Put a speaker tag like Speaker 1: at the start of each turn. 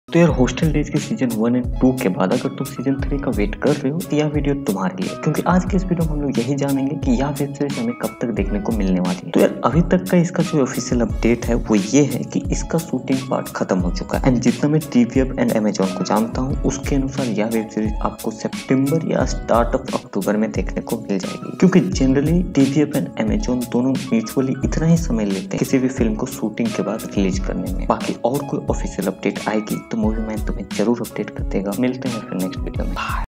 Speaker 1: तो यार hostel days के सीजन 1 एंड 2 के बाद अगर तुम सीजन 3 का वेट कर रहे हो तो यह वीडियो तुम्हारे लिए, क्योंकि आज के इस वीडियो में हम लोग यही जानेंगे कि यह वेब सीरीज हमें कब तक देखने को मिलने वाली है। तो यार अभी तक का इसका जो ऑफिशियल अपडेट है वो ये है कि इसका शूटिंग पार्ट खत्म हो चुका है एंड जितना मैं टीवीएफ एंड अमेजॉन को जानता हूँ उसके अनुसार यह वेब सीरीज आपको सितंबर या स्टार्ट ऑफ अक्टूबर में देखने को मिल जाएगी, क्योंकि जनरली टीवीएफ एंड अमेजॉन दोनों म्यूचुअली इतना ही समय लेते हैं किसी भी फिल्म को शूटिंग के बाद रिलीज करने में। बाकी और कोई ऑफिशियल अपडेट आएगी तो मूवी मैन तुम्हें जरूर अपडेट कर देगा। मिलते हैं फिर नेक्स्ट वीडियो में।